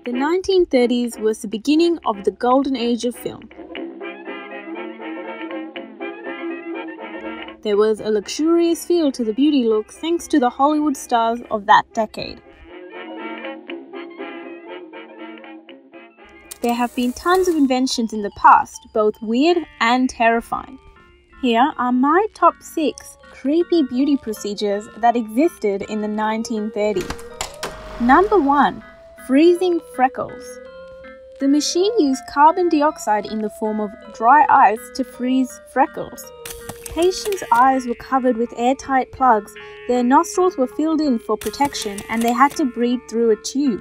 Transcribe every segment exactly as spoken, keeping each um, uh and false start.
The nineteen thirties was the beginning of the golden age of film. There was a luxurious feel to the beauty look thanks to the Hollywood stars of that decade. There have been tons of inventions in the past, both weird and terrifying. Here are my top six creepy beauty procedures that existed in the nineteen thirties. Number one. Freezing freckles. The machine used carbon dioxide in the form of dry ice to freeze freckles. Patients' eyes were covered with airtight plugs, their nostrils were filled in for protection, and they had to breathe through a tube.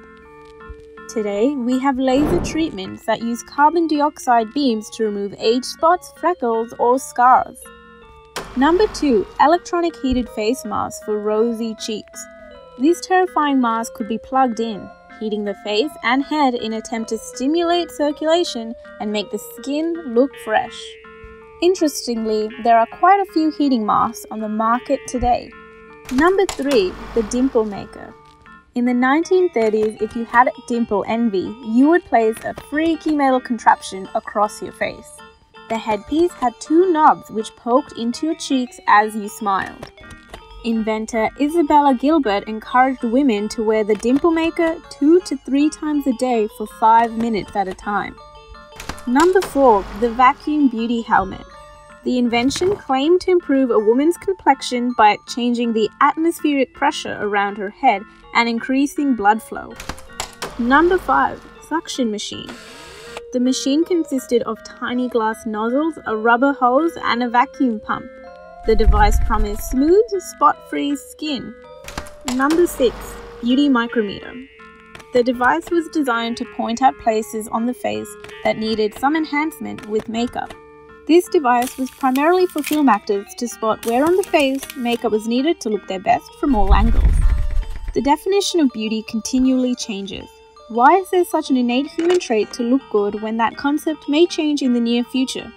Today, we have laser treatments that use carbon dioxide beams to remove age spots, freckles, or scars. Number two. Electronic heated face masks for rosy cheeks. These terrifying masks could be plugged in, heating the face and head in an attempt to stimulate circulation and make the skin look fresh. Interestingly, there are quite a few heating masks on the market today. Number three. The dimple maker. In the nineteen thirties, if you had dimple envy, you would place a freaky metal contraption across your face. The headpiece had two knobs which poked into your cheeks as you smiled. Inventor Isabella Gilbert encouraged women to wear the dimple maker two to three times a day for five minutes at a time. Number four. The vacuum beauty helmet. The invention claimed to improve a woman's complexion by changing the atmospheric pressure around her head and increasing blood flow. Number five. Suction machine. The machine consisted of tiny glass nozzles, a rubber hose, and a vacuum pump. The device promised smooth, spot-free skin. Number six. Beauty micrometer. The device was designed to point out places on the face that needed some enhancement with makeup. This device was primarily for film actors to spot where on the face makeup was needed to look their best from all angles. The definition of beauty continually changes. Why is there such an innate human trait to look good when that concept may change in the near future?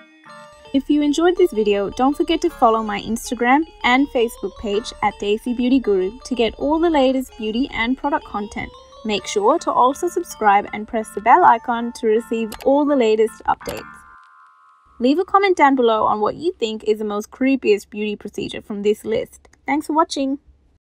If you enjoyed this video, don't forget to follow my Instagram and Facebook page at Desi Beauty Guru to get all the latest beauty and product content. Make sure to also subscribe and press the bell icon to receive all the latest updates. Leave a comment down below on what you think is the most creepiest beauty procedure from this list. Thanks for watching!